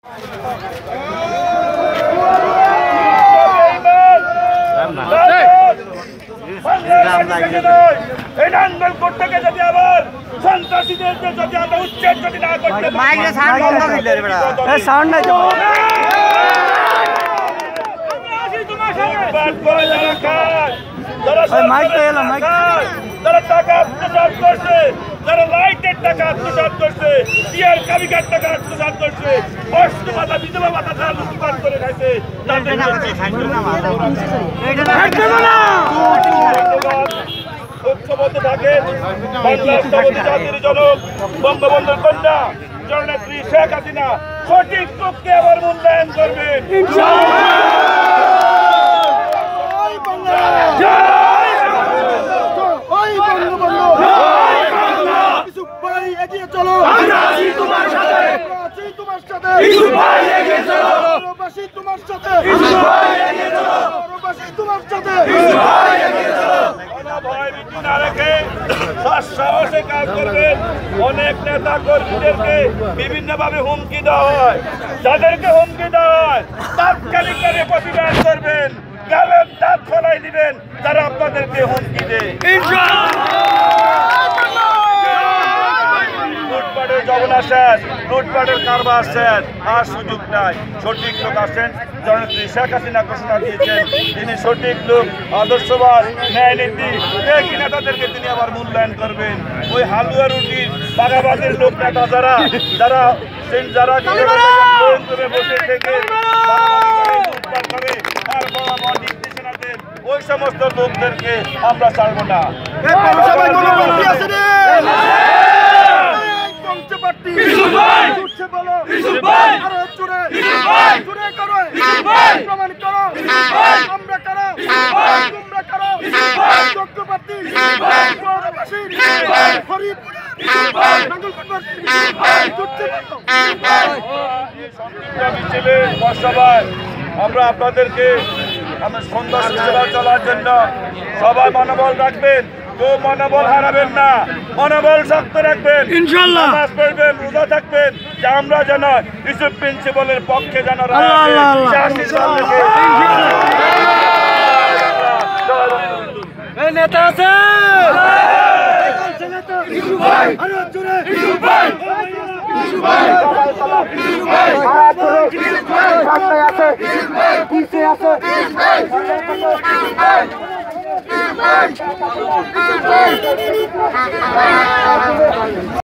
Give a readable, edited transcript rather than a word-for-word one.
এই নাঙ্গল করতে যদি আবার সন্ত্রাসীদের যদি আমরা উচ্ছেদ যদি না করতে যারা টাকা আত্মসাৎ করছে, যারা লাইটের টাকা আত্মসাৎ করছে, টিয়ার কাবিকার টাকা আত্মসাৎ করছে, অষ্ট মাথা বিধবা মাথা তারা লুটপাট করে খাইছে, ঐক্যবদ্ধ থাকেন। বাংলার জাতির জনক বঙ্গবন্ধুর কন্যা জননেত্রী শেখ হাসিনা সঠিক লোককে আবার মূল্যায়ন করবেন। অনেক নেতা কর্মীদেরকে বিভিন্ন ভাবে হুমকি দেওয়া হয়, যাদেরকে হুমকি দেওয়া হয় তাৎক্ষণিক প্রতিবাদ করবেন, গালের দাঁত খোলাই দিবেন যারা আপনাদেরকে হুমকি দেয়। লুটপাটের জগনা শেষ, লুটপাটের কারবার শেষ, আর সুযোগ নাই। সঠিক লোক আসেন, জননেত্রী শেখ হাসিনা ঘোষণা দিয়েছেন তিনি সঠিক লোক, আদর্শবাদ, ন্যায় নীতি কিনা তাদেরকে তিনি আবার মূল্যায়ন করবেন। ওই হালুয়া রুটি বাগাবাদের লোক নেতা যারা যারা যারা বসে থেকে লুটপাট করে আর নির্দেশনা দেন, ওই সমস্ত লোকদেরকে আমরা ছাড়বো না। আমরা আপনাদেরকে সন্ধ্যা সুস্থতা চলার জন্য সবাই মনোবল রাখবেন, কেউ মনোবল হারাবেন না, মনোবল শক্ত রাখবেন, ইনশাআল্লাহ নামাজ পড়বেন, রোজা থাকবেন, যে আমরা যেন ইউসুফ প্রিন্সিপালের পক্ষে যেন নেতা আছে।